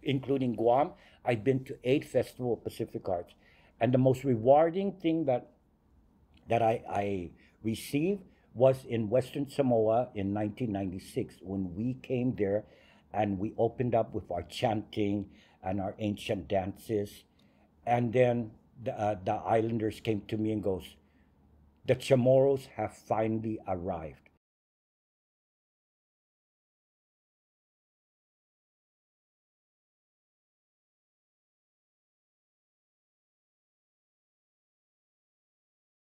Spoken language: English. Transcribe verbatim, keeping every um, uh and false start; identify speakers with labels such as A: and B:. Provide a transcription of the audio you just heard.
A: including Guam. I've been to eight Festival of Pacific Arts. And the most rewarding thing that that I, I received was in Western Samoa in nineteen ninety-six when we came there and we opened up with our chanting and our ancient dances. And then the, uh, the islanders came to me and goes, the Chamorros have finally arrived.